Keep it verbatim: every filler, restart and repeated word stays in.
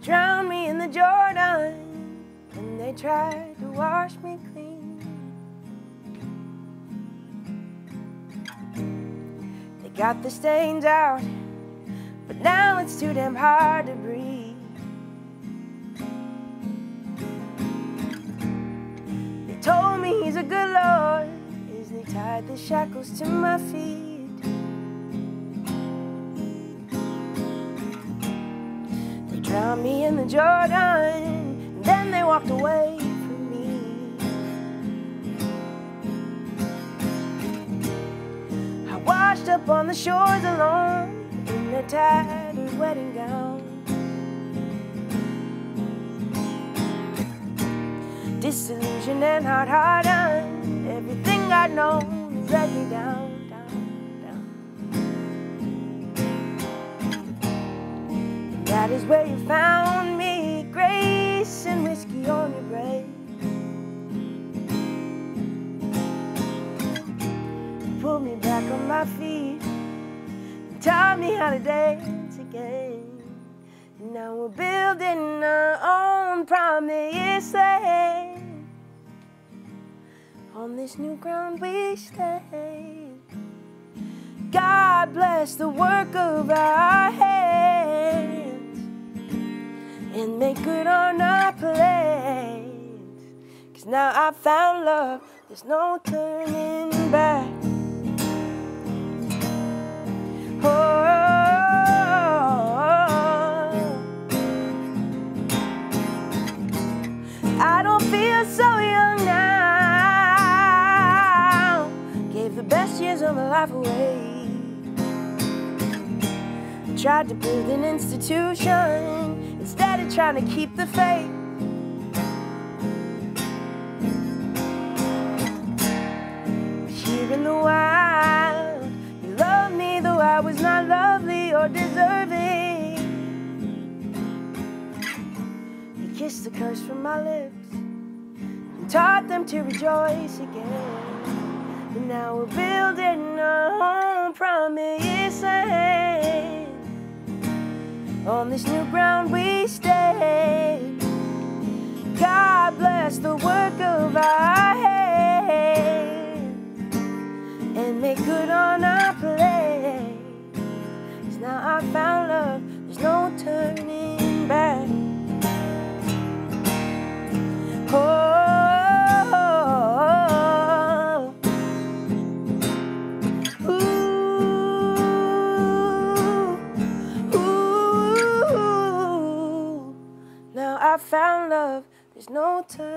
drowned me in the Jordan, and they tried to wash me clean. They got the stains out, but now it's too damn hard to breathe. They told me he's a good Lord, as they tied the shackles to my feet. They drowned me in the Jordan, and then they walked away from me. I washed up on the shores alone in a tattered wedding gown. Disillusioned and hard-hardened, everything I'd known let me down, down, down. And that is where you found me, grace and whiskey on your break. You pulled me back on my feet, taught me how to dance again. And now we're building our own promised land. On this new ground we stand. God bless the work of our hands, and make good on our plans. 'Cause now I found love, there's no turning back. Oh, I don't feel so young now. Gave the best years of my life away. Tried to build an institution instead of trying to keep the faith. Here in the wild, you loved me though I was not lovely or deserving. You kissed the curse from my lips and taught them to rejoice again. And now we're building our home promised land. On this new ground we stand. God bless the work of our hands, and make good on our plans. 'Cause now I found love, there's no turning back. Oh, I found love, there's no turning back.